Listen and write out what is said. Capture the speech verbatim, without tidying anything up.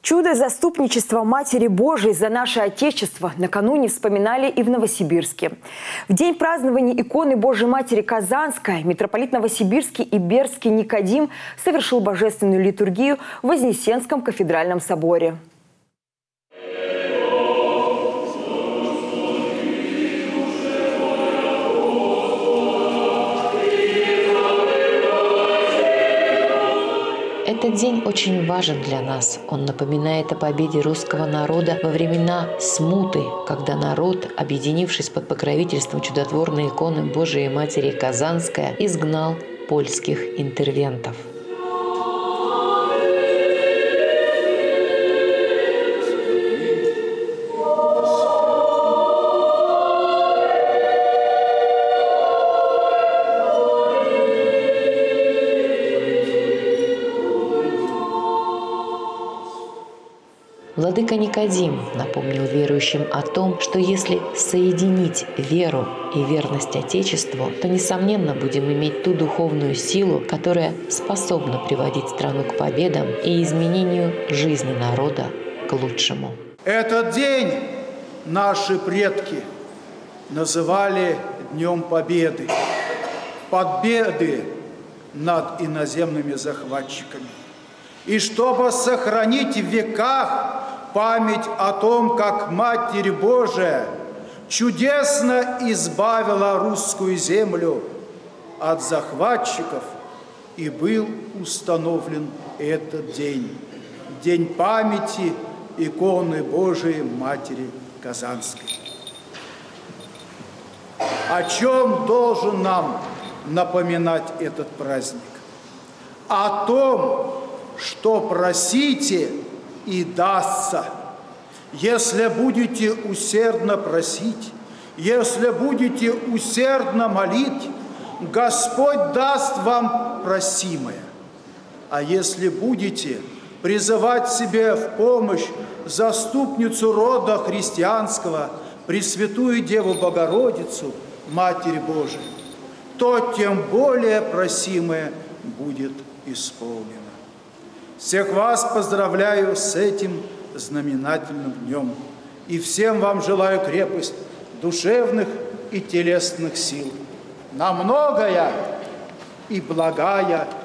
Чудо заступничества Матери Божией за наше Отечество накануне вспоминали и в Новосибирске. В день празднования иконы Божией Матери Казанской митрополит Новосибирский и Бердский Никодим совершил божественную литургию в Вознесенском кафедральном соборе. Этот день очень важен для нас. Он напоминает о победе русского народа во времена смуты, когда народ, объединившись под покровительством чудотворной иконы Божией Матери Казанская, изгнал польских интервентов. Владыка Никодим напомнил верующим о том, что если соединить веру и верность Отечеству, то, несомненно, будем иметь ту духовную силу, которая способна приводить страну к победам и изменению жизни народа к лучшему. Этот день наши предки называли Днем Победы, победы над иноземными захватчиками. И чтобы сохранить в веках память о том, как Матерь Божия чудесно избавила русскую землю от захватчиков, и был установлен этот день, День памяти иконы Божией Матери Казанской. О чем должен нам напоминать этот праздник? О том, что просите, и дастся. Если будете усердно просить, если будете усердно молить, Господь даст вам просимое. А если будете призывать себе в помощь заступницу рода христианского, Пресвятую Деву Богородицу, Матерь Божию, то тем более просимое будет исполнено. Всех вас поздравляю с этим знаменательным днем. И всем вам желаю крепость душевных и телесных сил на многое и благая